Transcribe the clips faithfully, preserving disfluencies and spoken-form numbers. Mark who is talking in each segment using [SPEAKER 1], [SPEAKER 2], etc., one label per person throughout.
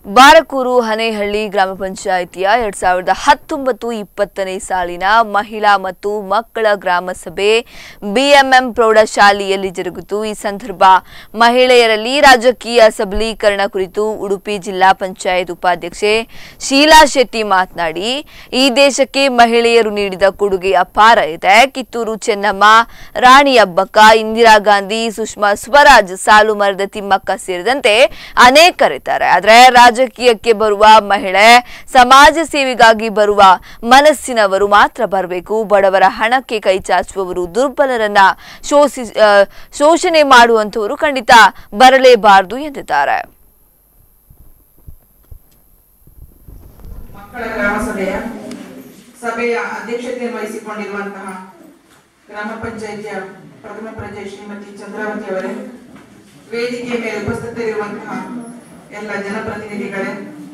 [SPEAKER 1] ಬಾರಕೂರು ಹನೇಹಳ್ಳಿ ಗ್ರಾಮ ಪಂಚಾಯಿತಿಯ ಎರಡ್ ಸಾವಿರದ ಹತ್ತೊಂಬತ್ತು ಇಪ್ಪತ್ತನೇ ಸಾಲಿನ ಮಹಿಳಾ ಮತ್ತು ಮಕ್ಕಳ ಗ್ರಾಮ ಸಭೆ ಬಿಎಂಎಂ ಪ್ರೌಢಶಾಲೆಯಲ್ಲಿ ಜರುಗಿತು। ಈ ಸಂದರ್ಭ ಮಹಿಳೆಯರಲ್ಲಿ ರಾಜಕೀಯ ಸಬಲೀಕರಣ ಕುರಿತು ಉಡುಪಿ ಜಿಲ್ಲಾ ಪಂಚಾಯತ್ ಉಪಾಧ್ಯಕ್ಷೆ ಶೀಲಾ ಶೆಟ್ಟಿ ಮಾತನಾಡಿ, ಈ ದೇಶಕ್ಕೆ ಮಹಿಳೆಯರು ನೀಡಿದ ಕೊಡುಗೆ ಅಪಾರ ಇದೆ। ಕಿತ್ತೂರು ಚೆನ್ನಮ್ಮ, ರಾಣಿ ಅಬ್ಬಕ್ಕ, ಇಂದಿರಾ ಗಾಂಧಿ, ಸುಷ್ಮಾ ಸ್ವರಾಜ್, ಸಾಲು ಮರದ ತಿಮ್ಮಕ್ಕ ಸೇರಿದಂತೆ ಅನೇಕರಿದ್ದಾರೆ। ಆದರೆ ರಾಜಕೀಯಕ್ಕೆ ಬರುವ ಮಹಿಳೆ ಸಮಾಜ ಸೇವೆಗಾಗಿ ಬರುವ ಮನಸ್ಸಿನವರು ಮಾತ್ರ ಬರಬೇಕು। ಬಡವರ ಹಣಕ್ಕೆ ಕೈ ಚಾಚುವವರು, ದುರ್ಬಲರನ್ನ ಶೋಷಿ ಶೋಷಣೆ ಮಾಡುವಂತವರು ಖಂಡಿತ ಬರಲೇಬಾರದು ಎಂದಿದ್ದಾರೆ।
[SPEAKER 2] ಮಕ್ಕಳ ಗ್ರಾಮ ಸಭೆಯ ಸಭೆಯ ಅಧ್ಯಕ್ಷತೆಯನ್ನು ವಹಿಸಿಕೊಂಡಿರುವಂತಹ ಗ್ರಾಮ ಪಂಚಾಯಿತಿಯ ಪ್ರಥಮ ಪ್ರಜೆ ಶ್ರೀಮತಿ ಚಂದ್ರಾವತಿ ಅವರೇ, ವೇದಿಕೆಯ ಮೇಲೆ ಉಪಸ್ಥಿತರಿರುವಂತಹ ಎಲ್ಲ ಜನಪ್ರತಿನಿಧಿಗಳೇ,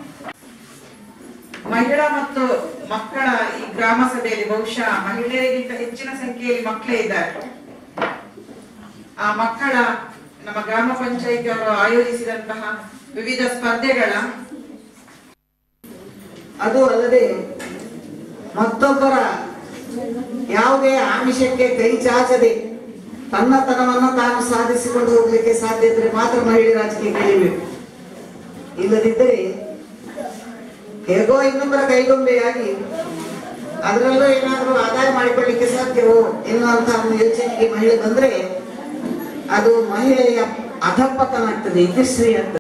[SPEAKER 2] ಮಹಿಳಾ ಮತ್ತು ಮಕ್ಕಳ ಈ ಗ್ರಾಮ ಸಭೆಯಲ್ಲಿ ಬಹುಶಃ ಮಹಿಳೆಯರಿಗಿಂತ ಹೆಚ್ಚಿನ ಸಂಖ್ಯೆಯಲ್ಲಿ ಮಕ್ಕಳೇ ಇದ್ದಾರೆ। ಆ ಮಕ್ಕಳ ನಮ್ಮ ಗ್ರಾಮ ಪಂಚಾಯಿತಿಯವರು ಆಯೋಜಿಸಿದಂತಹ ವಿವಿಧ ಸ್ಪರ್ಧೆಗಳ
[SPEAKER 3] ಅದು ಅಲ್ಲದೆ ಮತ್ತೊಬ್ಬರ ಯಾವುದೇ ಆಮಿಷಕ್ಕೆ ಕೈ ಚಾಚದೆ ತನ್ನತನವನ್ನು ತಾನು ಸಾಧಿಸಿಕೊಂಡು ಹೋಗ್ಲಿಕ್ಕೆ ಸಾಧ್ಯ ಇದ್ರೆ ಮಾತ್ರ ಮಹಿಳೆ ರಾಜಕೀಯಕ್ಕೆ ಇಳಿಬೇಕು। ಇಲ್ಲದಿದ್ದರೆ ಹೇಗೋ ಇನ್ನೊಬ್ಬರ ಕೈಗೊಂಬೆಯಾಗಿ ಅದರಲ್ಲೂ ಏನಾದರೂ ಆದಾಯ ಮಾಡಿಕೊಳ್ಳಿಕ್ಕೆ ಸಾಧ್ಯವೋ ಎನ್ನುವಂತಹ ಒಂದು ಯೋಚನೆಗೆ ಮಹಿಳೆ ಬಂದ್ರೆ ಅದು ಮಹಿಳೆಯ ಅಧಪತನ ಆಗ್ತದೆ, ಇತಿಶ್ರೀ ಆಗ್ತದೆ।